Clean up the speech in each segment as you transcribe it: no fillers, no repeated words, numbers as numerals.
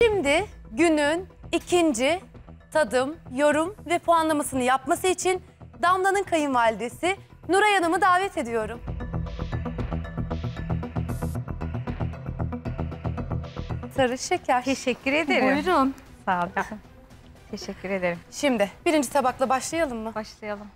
Şimdi günün ikinci tadım, yorum ve puanlamasını yapması için Damla'nın kayınvalidesi Nuray Hanım'ı davet ediyorum. Sarı şeker. Teşekkür ederim. Buyurun. Sağ ol kızım. Teşekkür ederim. Şimdi birinci tabakla başlayalım mı? Başlayalım.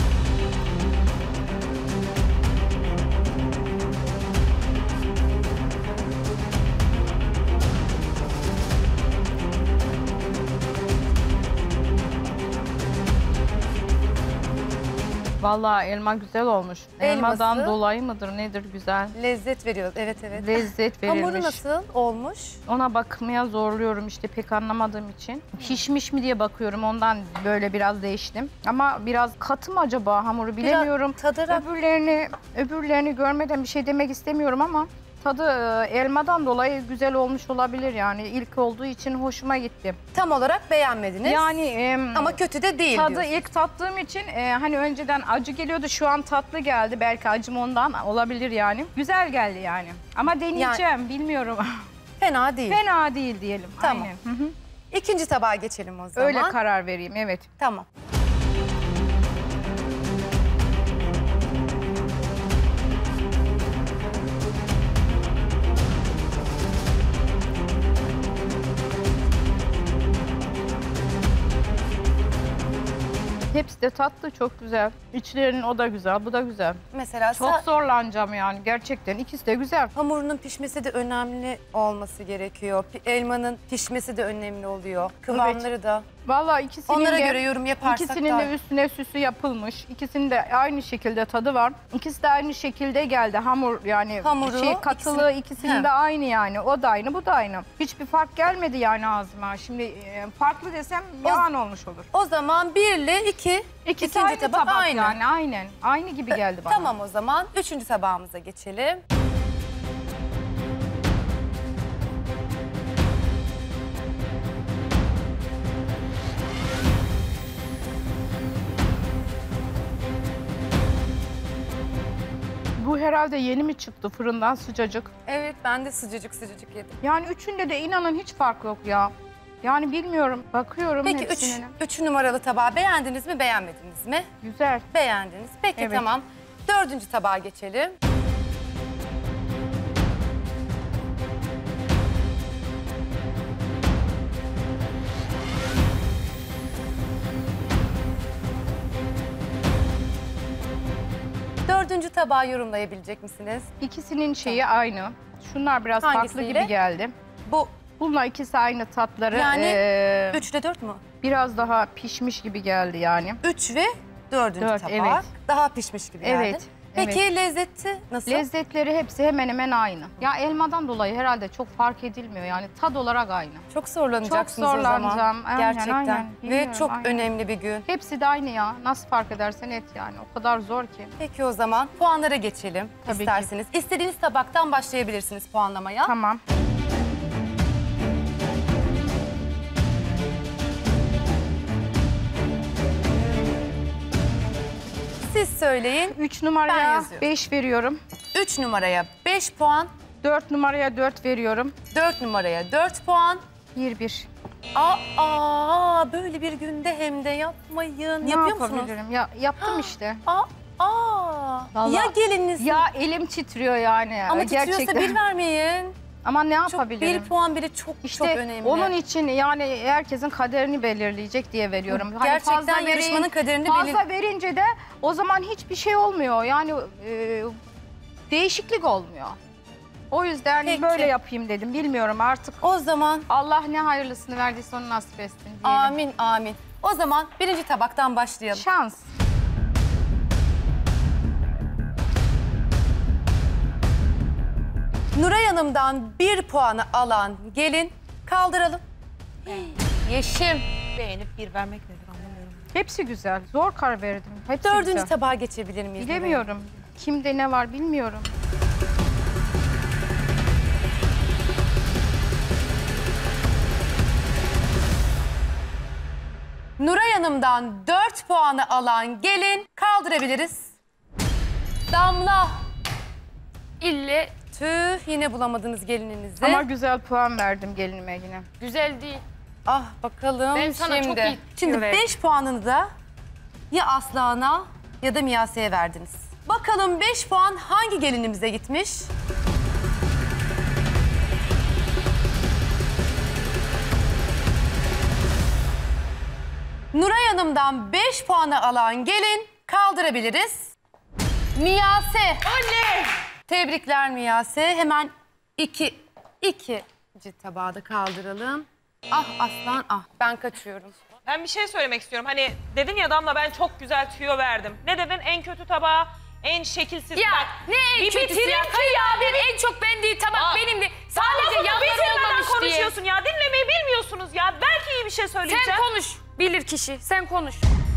Vallahi elma güzel olmuş. Elması. Elmadan dolayı mıdır nedir güzel. Lezzet veriyor. Evet evet. Lezzet verilmiş. Hamuru nasıl olmuş? Ona bakmaya zorluyorum işte pek anlamadığım için. Pişmiş mi diye bakıyorum ondan böyle biraz değiştim. Ama biraz katı mı acaba hamuru bilemiyorum. tadarak- Öbürlerini görmeden bir şey demek istemiyorum ama tadı elmadan dolayı güzel olmuş olabilir yani. İlk olduğu için hoşuma gitti. Tam olarak beğenmediniz. Yani ama kötü de değil tadı diyorsun. ilk tattığım için hani önceden acı geliyordu şu an tatlı geldi. Belki acım ondan olabilir yani. Güzel geldi yani. Ama deneyeceğim bilmiyorum. Fena değil. Fena değil diyelim. Tamam. Aynen. Hı hı. İkinci tabağa geçelim o zaman. Öyle karar vereyim evet. Tamam. Hepsi de tatlı çok güzel. İçlerinin o da güzel, bu da güzel. Mesela Çok zorlanacağım yani gerçekten. İkisi de güzel. hamurunun pişmesi de önemli olması gerekiyor. Elmanın pişmesi de önemli oluyor. Kıvamları da. Vallahi ikisinin Onlara de, göre yorum yaparsak ikisinin daha- de üstüne süsü yapılmış. İkisinin de aynı şekilde tadı var. İkisi de aynı şekilde geldi. Hamur yani Hamuru, katılığı ikisinin He. de aynı yani. O da aynı, bu da aynı. Hiçbir fark gelmedi yani ağzıma. Şimdi farklı desem yalan olmuş olur. O zaman 1 ile 2. İkisi aynı tabak yani aynen. Aynı gibi geldi bana. Tamam o zaman 3. tabağımıza geçelim. Bu herhalde yeni mi çıktı fırından sıcacık? Evet ben de sıcacık yedim. Yani üçünde de inanın hiç fark yok ya. Yani bilmiyorum, bakıyorum Peki hepsine. 3 numaralı tabağı beğendiniz mi beğenmediniz mi? Güzel. Beğendiniz. Peki Evet. tamam. 4. tabağa geçelim. Dördüncü tabağı yorumlayabilecek misiniz? İkisinin şeyi aynı. Şunlar biraz farklı Hangisiyle? gibi geldi. Bu Bunlar ikisi aynı tatları. yani 3 ile 4 mu? Biraz daha pişmiş gibi geldi yani. 3 ve 4. Dört, tabak. evet. Daha pişmiş gibi geldi. Evet, Peki lezzeti nasıl? Lezzetleri hepsi hemen hemen aynı. Ya elmadan dolayı herhalde çok fark edilmiyor yani tad olarak aynı. Çok zorlanacaksınız Çok o zaman. zorlanacağım. Aynen, Gerçekten. aynen. Ve Bilmiyorum, çok aynen. önemli bir gün. Hepsi de aynı ya. Nasıl fark edersen et yani. O kadar zor ki. Peki o zaman puanlara geçelim Tabii ki. isterseniz. İstediğiniz tabaktan başlayabilirsiniz puanlamaya. Tamam. Siz söyleyin. 3 Ben numaraya yazıyorum. 5 veriyorum. 3 numaraya 5 puan, 4 numaraya 4 veriyorum. 4 numaraya 4 puan. 1-1. Böyle bir günde hem de yapmayın. Ne Yapıyor musunuz? yapabilirim? Ya, yaptım işte. Ya geliniz. Ya elim titriyor yani. Ama titriyorsa gerçekten. 1 vermeyin. Ama ne Çok, yapabilirim? 1 puan bile çok İşte çok önemli. onun için yani herkesin kaderini belirleyecek diye veriyorum. Hani Gerçekten fazla yarışmanın kaderini fazla verince de o zaman hiçbir şey olmuyor. Yani değişiklik olmuyor. O yüzden Peki. böyle yapayım dedim. Bilmiyorum artık. O zaman Allah ne hayırlısını verdiyse onu nasip etsin diyelim. amin amin. O zaman 1. tabaktan başlayalım. Şans. Nuray Hanım'dan 1 puanı alan gelin kaldıralım. Yeşim. Beğenip 1 vermek nedir anlamıyorum. Hepsi güzel. Zor karar verdim. Hepsi 4. güzel. tabağa geçebilir miyiz? Bilemiyorum. Kimde ne var bilmiyorum. Nuray Hanım'dan 4 puanı alan gelin kaldırabiliriz. Damla. İlle Tüh, yine bulamadınız gelininizi. Ama güzel puan verdim gelinime yine. Güzel değil. Ah bakalım Ben sana şimdi. çok iyi Şimdi verdim. 5 puanını da ya Aslan'a ya da Miyase'ye verdiniz. Bakalım 5 puan hangi gelinimize gitmiş? Nuray Hanım'dan 5 puanı alan gelin kaldırabiliriz. Miyase. Anne! Tebrikler Miyase. Hemen ikinci tabağı da kaldıralım. Ah Aslan ah, ben kaçıyorum. Ben bir şey söylemek istiyorum. Hani dedin ya Damla ben çok güzel tüyo verdim. Ne dedin? En kötü tabağı, en şekilsiz. Ya Bak, ne en bir kötüsü bitirin ya? ki Kayınvalidenin en çok beğendiği tabak Aa, benimdi. Sadece Sadece yanları bitirmeden olmamış diye. konuşuyorsun ya. Dinlemeyi bilmiyorsunuz ya. Belki iyi bir şey söyleyeceğim. Sen konuş. Bilir kişi. Sen konuş.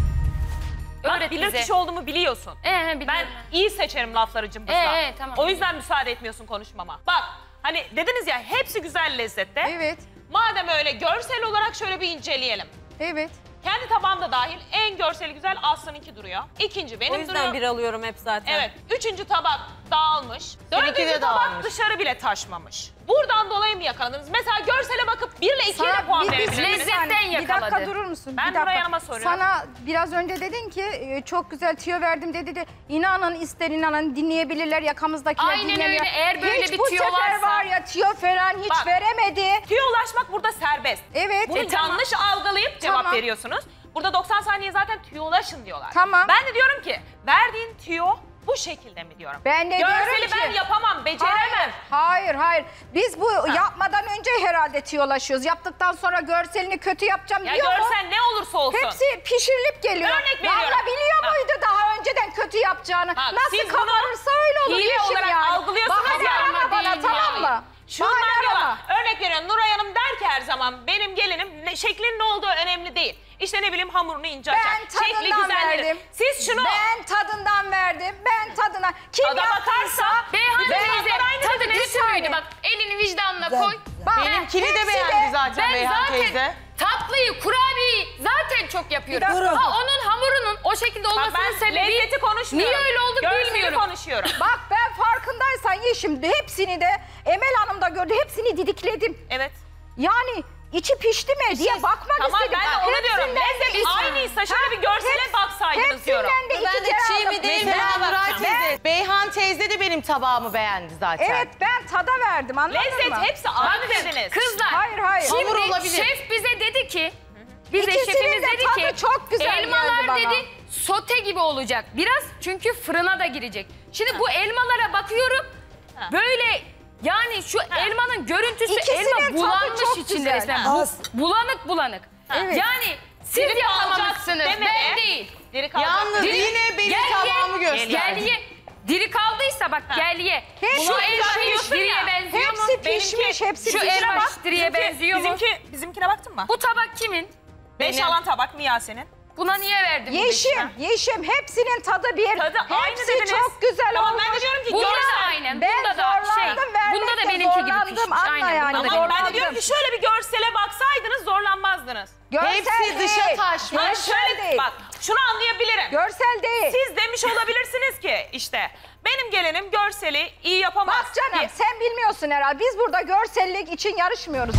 Bak, Öğret bilir bize. kişi olduğumu biliyorsun. Biliyorum. Ben iyi seçerim lafları cımbızla. Tamam. O yüzden müsaade etmiyorsun konuşmama. Bak hani dediniz ya hepsi güzel lezzette. Evet, Madem öyle görsel olarak şöyle bir inceleyelim. evet. Kendi tabağımda dahil en görseli güzel Aslı'nınki duruyor. İkinci benim O yüzden duruyor. bir alıyorum hep zaten. Evet. Üçüncü tabak dağılmış. Dördüncü tabak dışarı bile taşmamış. Buradan dolayı mı yakaladınız? Mesela görsele bakıp 1 ile 2'ye de puan verebilirsiniz. Lezzetten Bir dakika yakaladı. durur musun? Ben Bir dakika. Nuray Hanım'a soruyorum. Sana biraz önce dedin ki çok güzel tüyo verdim dedi de inanın ister inanın dinleyebilirler yakamızdakiler Aynen dinlemiyor. öyle. Eğer böyle hiç bir bu tüyo sefer varsa- var ya tüyo falan hiç Bak. veremedi. Tüyo ulaşmak burada serbest. Evet. Bunu Tamam. yanlış algılayıp cevap Tamam. veriyorsunuz. Burada 90 saniye zaten tüyo ulaşın diyorlar. Tamam. Ben de diyorum ki verdiğin tüyo bu şekilde mi diyorum. Ben de diyorum Görseli ki- ben yapamam, beceremem. Hayır. Biz bu yapmadan önce herhalde tüyolaşıyoruz. Yaptıktan sonra görselini kötü yapacağım Ya diyor mu? görsen ne olursa olsun. Hepsi pişirilip geliyor. Örnek veriyorum. Damla biliyor Bak. muydu daha önceden kötü yapacağını? Bak, Nasıl siz bunu kabarırsa öyle olur hile yeşim olarak yani. algılıyorsunuz Bahane ya. arama bana Değil tamam yani. mı? Şundan Bahane diyorlar. arama. Örnek veriyorum Nuray Hanım der ki her zaman benim gelinim şeklinin ne olduğu önemli değil. İşte ne bileyim hamurunu ince açar. Ben Şekli tadından güzelleri. verdim. Siz şunu Ben tadından verdim. Ben tadına. Kim Tada yaptıysa. bakarsa Beyhan bütün teyze tabaklar aynı tadı dediniz. kötü müydü? Bak elini vicdanına koy. Bak, Benimkini de hepsi beğendi zaten Ben Beyhan zaten teyze. tatlıyı, kurabiyeyi zaten çok yapıyorum. Bir dakika. Ha onun hamurunun o şekilde Bak olmasının ben sebebi lezzeti konuşmuyorum. niye öyle oldu Görseli bilmiyorum. konuşuyorum. Bak ben farkındaysan Yeşim hepsini de Emel Hanım da gördü. Hepsini didikledim. Evet. Yani içi pişti mi diye bakmak Tamam istedim. ben de onu diyorum. Hepsinden Lezzet de- aynıysa şöyle bir görsele baksaydınız diyorum. Hepsinden de Ben iki de kere çiğ mi aldım. değil mi? Mesela Beyhan Nuray bakacağım. teyze, Beyhan teyze de benim tabağımı beğendi zaten. Evet ben tada verdim anladın Lezzet mı? hepsi aynı dediniz. Kızlar Hayır. şimdi Hamur olabilir. şef bize dedi ki bize İkisinin şefimiz de dedi tadı ki çok güzel elmalar geldi bana. dedi sote gibi olacak biraz çünkü fırına da girecek. Şimdi bu elmalara bakıyorum böyle yani şu elmanın görüntüsü İkisinin elma tadı bulanmış çok içinde güzel. resmen. Bulanık. Evet. Yani siz Diri yapamamışsınız kalacak ben demedi. değil. Diri kalacak. Yalnız Diri- yine benim Gel tabağımı ye, gösterdi. Gel ye. Diri kaldıysa bak gel ye. Hepsi Şu elma pişmiş hiç diriye ya. benziyor mu? Hepsi pişmiş, hepsi Şu pişmiş. elma hiç diriye benziyor mu? Bizimkine baktın mı? Bu tabak kimin? 5 Benim. alan tabak Miyase'nin. Buna niye verdin bu beşi? Yeşim hepsinin tadı bir. Tadı aynı Hepsi dediniz. çok güzel Tamam olmuş. ben de diyorum ki Bunda görsel. da aynen. Ben Bunda da zorlandım, vermekte Bunda da benimki gibi zorlandım, pişmiş. anla Aynen. yani. Bunda da Tamam ben de Zorlandım. diyorum ki şöyle bir görsele baksaydınız zorlanmazdınız. Görsel Hepsi dışa değil. taşmış. Ben Görsel şöyle değil. bak şunu anlayabilirim. Görsel değil. Siz demiş olabilirsiniz ki işte benim gelinim görseli iyi yapamaz. Bak canım diye. sen bilmiyorsun herhalde. Biz burada görsellik için yarışmıyoruz.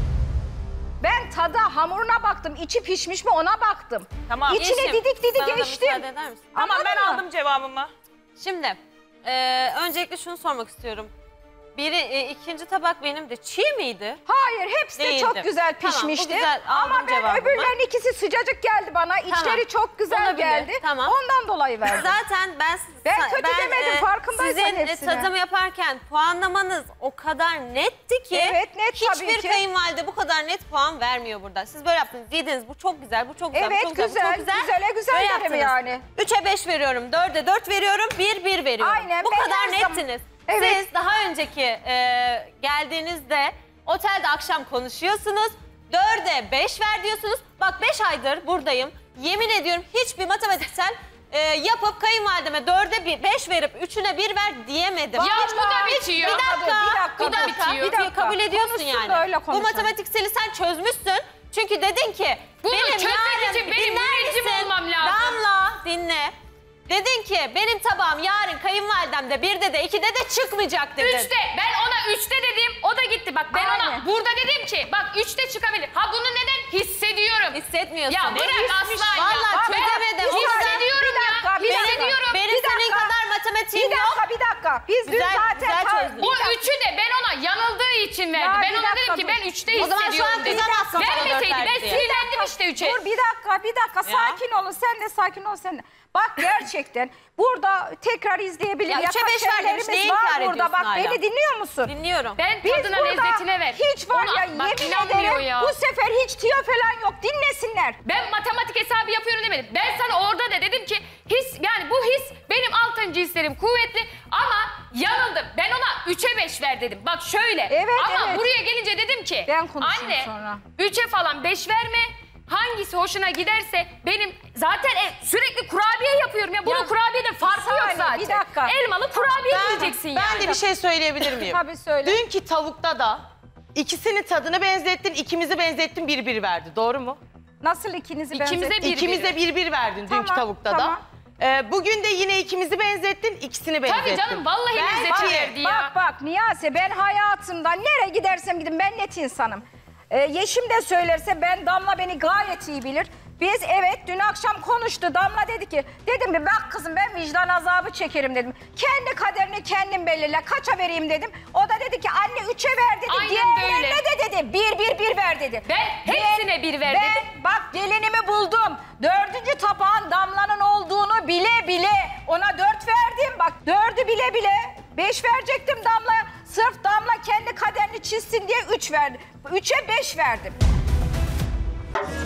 Ben tada hamuruna baktım. İçi pişmiş mi ona baktım. Tamam. İçine Yeşim, didik bana da geçtim. müsaade eder misin? Tamam ben Anladın mı? aldım cevabımı. Şimdi öncelikle şunu sormak istiyorum. İkinci tabak benim de çiğ miydi? Hayır hepsi de Değildi. çok güzel Tamam, bu pişmişti. güzel, aldım Ama ben cevabımı. öbürlerin ikisi sıcacık geldi bana. İçleri çok güzel olabilir, geldi. tamam. Ondan dolayı verdim. Zaten Ben kötü demedim, farkındaysan sizin hepsine. tadımı yaparken puanlamanız o kadar netti ki Evet, net tabii hiçbir ki. kayınvalide bu kadar net puan vermiyor burada. Siz böyle yaptınız, yediniz bu çok güzel, bu çok güzel, Evet, bu çok güzel, güzel, bu çok güzel. güzele güzel Böyle derim yaptınız. yani. 3'e 5 veriyorum, 4'e 4 veriyorum, 1 veriyorum. Aynen, bu ben kadar her zaman- nettiniz. Evet. Siz daha önceki geldiğinizde otelde akşam konuşuyorsunuz. 4'e 5 ver diyorsunuz. Bak 5 aydır buradayım. Yemin ediyorum hiçbir matematiksel yapıp kayınvalideme 4'e 5 verip 3'üne 1 ver diyemedim. Ya Hiç- bu da bitiyor. Bir dakika. Bu da bitiyor. Bir dakika. Kabul ediyorsun Konuşsun yani. da öyle Bu konuşalım. matematikseli sen çözmüşsün. Çünkü dedin ki Bunu benim çözmek yarın için benim dinler müneccim misin? olmam lazım. Damla dinle. Dedin ki benim tabağım yarın kayınvalidemde 1'de de 2'de de çıkmayacak dedin. 3'te. Ben ona 3'te dedim. O da gitti. Bak ben ona burada dedim ki bak 3'te çıkabilir. Ha bunu neden hissediyorum? Hissetmiyorsun. Ya bırak asla ya. Vallahi Ben çözemedim. hissediyorum ya. Hissediyorum. Benim senin kadar matematiğim yok. Bir dakika. Biz dün Güzel, zaten... güzel çözdün. Bu 3'ü de ben ona yanıldığı için verdi. Ya Ben bir ona dakika, dedim ki dur. ben 3'te O zaman şu an hissediyorum dedim. kızamazsın bana Vermeseydi dört ben verdi diye. sinirlendim işte 3'e. Dur bir dakika. Sakin olun. Sen de sakin ol sen de. Bak gerçekten burada tekrar izleyebilir. Ya üçe Yakan beş vermiş, şeylerimiz neyi var inkar burada. ediyorsun Bak hala? beni dinliyor musun? Dinliyorum. Ben Biz tadına burada lezzetine ver. hiç var Ona- ya bak, yemin inanmıyor ederim ya. bu sefer hiç tiyo falan yok. Dinlesinler. Ben matematik hesabı yapıyorum demedim. Ben sana orada da dedim ki yani bu his benim 6. hislerim kuvvetli ama yanıldım. Ben ona 3'e 5 ver dedim. Bak şöyle. Evet, ama evet. buraya gelince dedim ki Ben konuşayım anne sonra. 3'e falan 5 verme. Hangisi hoşuna giderse benim zaten sürekli kurabiye yapıyorum ya. Bunun kurabiyede farkı yok saniye, zaten. bir dakika. Elmalı kurabiye yiyeceksin yani. Ben de bir şey söyleyebilir miyim? Tabii söyle. Dünkü tavukta da ikisinin tadını benzettin, ikimizi benzettin, 1-1 verdi. Doğru mu? Nasıl ikinizi İkimize benzettin? bir. İkimize 1-1 verdin dünkü Tamam, tavukta tamam. da. Bugün de yine ikimizi benzettin, ikisini benzettin. Tabii canım vallahi lezzeti verdi ya. Bak Niyase ben hayatımda nereye gidersem gidin ben net insanım. Yeşim de söylerse Damla beni gayet iyi bilir. Biz evet dün akşam konuştu. Damla dedi ki dedim mi bak kızım ben vicdan azabı çekerim dedim. Kendi kaderini kendin belirle kaça vereyim dedim. O da dedi ki anne 3'e ver dedi. Aynen Diğerlerine böyle. de dedi 1 ver dedi. Ben hepsine 1 ver dedim. Ben bak gelinimi buldum. 4. tabağın Damla'nın olduğunu bile bile ona 4 verdim. Bak 4'ü bile bile 5 verecektim Damla'ya. Sırf Damla kendi kaderini çizsin diye 3 verdim. 3'e 5 verdim.